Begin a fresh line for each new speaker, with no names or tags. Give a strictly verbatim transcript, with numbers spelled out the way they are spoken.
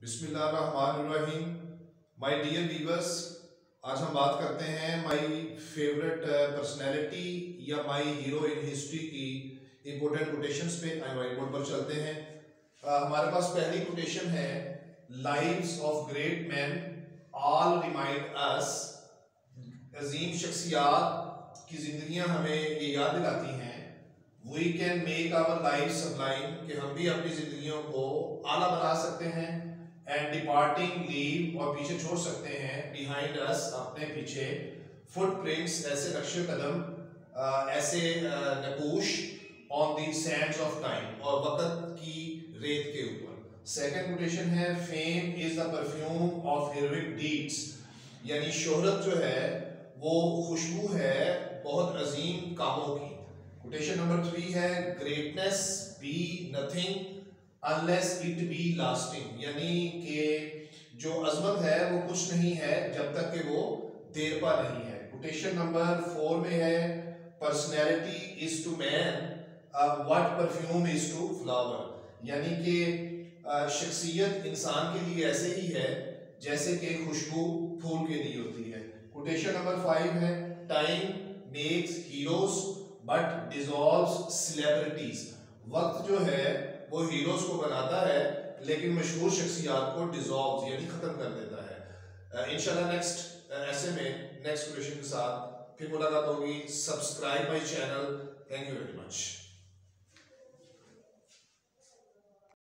बिस्मिल्लाहिर्रहमानिर्रहीम। My dear viewers, आज हम बात करते हैं माय फेवरेट पर्सनैलिटी या माय हीरो इन हिस्ट्री की इंपॉर्टेंट कोटेशंस पे। आई वाइट बोर्ड पर चलते हैं। uh, हमारे पास पहली कोटेशन है, lives of great man all remind us. अजीम शख्सियात की जिंदगियां हमें ये याद दिलाती हैं, we can make our life sublime, कि हम भी अपनी जिंदगियों को आला बना सकते हैं। एंड डिपार्टिंग लीव, और पीछे छोड़ सकते हैं, बिहाइंड अस, अपने पीछे, फुटप्रिंट्स, ऐसे नक्शे कदम, ऐसे नकूश, on the sands of time, और वक्त की रेत के ऊपर। सेकंड कोटेशन है, fame is the perfume of heroic deeds, यानी शोहरत जो है वो खुशबू है बहुत अजीम कामों की। कोटेशन नंबर थ्री है, greatness be nothing unless it be lasting, यानी कि जो अजमत है वो कुछ नहीं है जब तक कि वो देरपा नहीं है। कोटेशन नंबर फोर में है, personality is to man what perfume is to flower, यानी कि शख्सियत इंसान के लिए ऐसे ही है जैसे कि खुशबू फूल के लिए होती है। कोटेशन नंबर फाइव है, time makes heroes but dissolves celebrities, वक्त जो है वो हीरोज को बनाता है लेकिन मशहूर शख्सियात को डिसॉल्व यानी खत्म कर देता है। इंशाल्लाह नेक्स्ट ऐसे में नेक्स्ट क्वेश्चन के साथ फिर मुलाकात होगी। Subscribe my channel. Thank you very much.